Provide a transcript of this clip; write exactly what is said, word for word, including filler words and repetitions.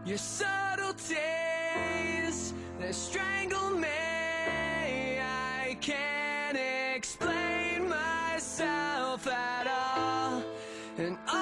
Your subtleties, they strangle me. I can't explain myself at all, and